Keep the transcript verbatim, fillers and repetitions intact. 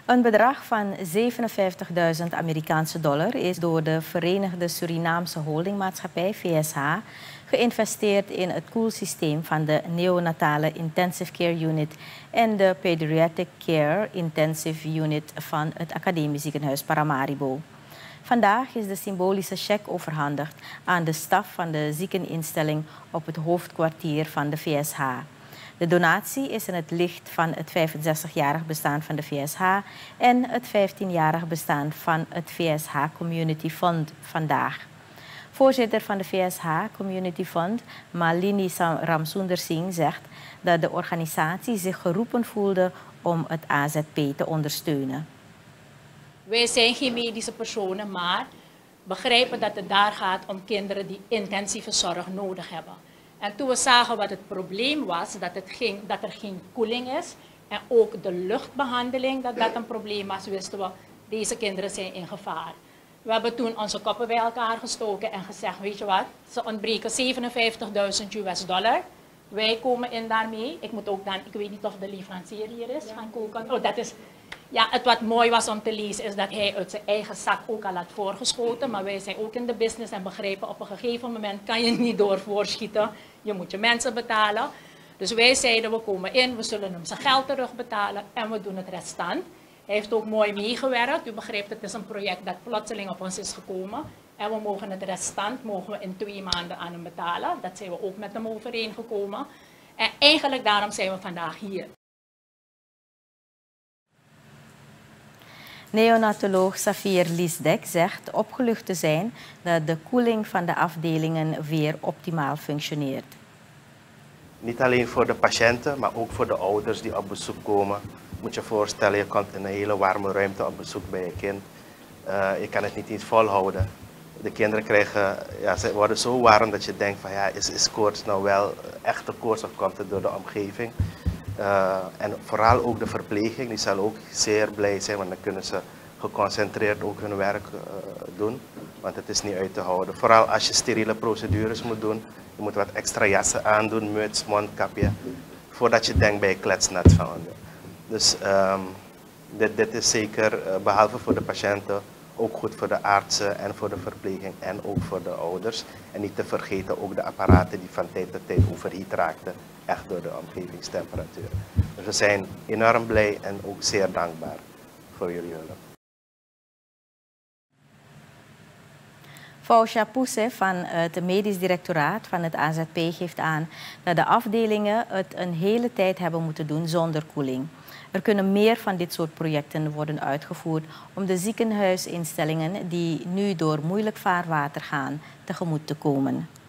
Een bedrag van zevenenvijftigduizend Amerikaanse dollar is door de Verenigde Surinaamse Holdingmaatschappij V S H geïnvesteerd in het koelsysteem van de neonatale intensive care unit en de pediatric care intensive unit van het Academisch Ziekenhuis Paramaribo. Vandaag is de symbolische cheque overhandigd aan de staf van de ziekeninstelling op het hoofdkwartier van de V S H. De donatie is in het licht van het vijfenzestigjarig bestaan van de V S H en het vijftienjarig bestaan van het V S H Community Fund vandaag. Voorzitter van de V S H Community Fund, Malini Ramsunder Singh, zegt dat de organisatie zich geroepen voelde om het A Z P te ondersteunen. Wij zijn geen medische personen, maar begrijpen dat het daar gaat om kinderen die intensieve zorg nodig hebben. En toen we zagen wat het probleem was, dat, het ging, dat er geen koeling is en ook de luchtbehandeling, dat dat een probleem was, wisten we, deze kinderen zijn in gevaar. We hebben toen onze koppen bij elkaar gestoken en gezegd, weet je wat, ze ontbreken zevenenvijftigduizend U S dollar. Wij komen in daarmee. Ik moet ook dan, ik weet niet of de leverancier hier is van Koelkant. Oh, dat is, ja, het wat mooi was om te lezen is dat hij uit zijn eigen zak ook al had voorgeschoten. Maar wij zijn ook in de business en begrijpen, op een gegeven moment kan je niet door voorschieten. Je moet je mensen betalen. Dus wij zeiden, we komen in, we zullen hem zijn geld terugbetalen en we doen het restant. Hij heeft ook mooi meegewerkt. U begrijpt, het is een project dat plotseling op ons is gekomen. En we mogen het restant mogen we in twee maanden aan hem betalen. Dat zijn we ook met hem overeengekomen. En eigenlijk daarom zijn we vandaag hier. Neonatoloog Safir Liesdek zegt opgelucht te zijn dat de koeling van de afdelingen weer optimaal functioneert. Niet alleen voor de patiënten, maar ook voor de ouders die op bezoek komen. Moet je je voorstellen, je komt in een hele warme ruimte op bezoek bij je kind. Uh, je kan het niet eens volhouden. De kinderen krijgen, ja, ze worden zo warm dat je denkt van ja, is, is koorts nou wel echte koorts of komt het door de omgeving? Uh, en vooral ook de verpleging, die zal ook zeer blij zijn, want dan kunnen ze geconcentreerd ook hun werk uh, doen. Want het is niet uit te houden. Vooral als je steriele procedures moet doen, je moet wat extra jassen aandoen, muts, mondkapje, voordat je denkt bij je kletsnat van. Dus um, dit, dit is zeker, uh, behalve voor de patiënten, ook goed voor de artsen en voor de verpleging en ook voor de ouders. En niet te vergeten ook de apparaten die van tijd tot tijd overhiet raakten, echt door de omgevingstemperatuur. Dus we zijn enorm blij en ook zeer dankbaar voor jullie hulp. Fausha Pousse van het medisch directoraat van het A Z P geeft aan dat de afdelingen het een hele tijd hebben moeten doen zonder koeling. Er kunnen meer van dit soort projecten worden uitgevoerd om de ziekenhuisinstellingen die nu door moeilijk vaarwater gaan tegemoet te komen.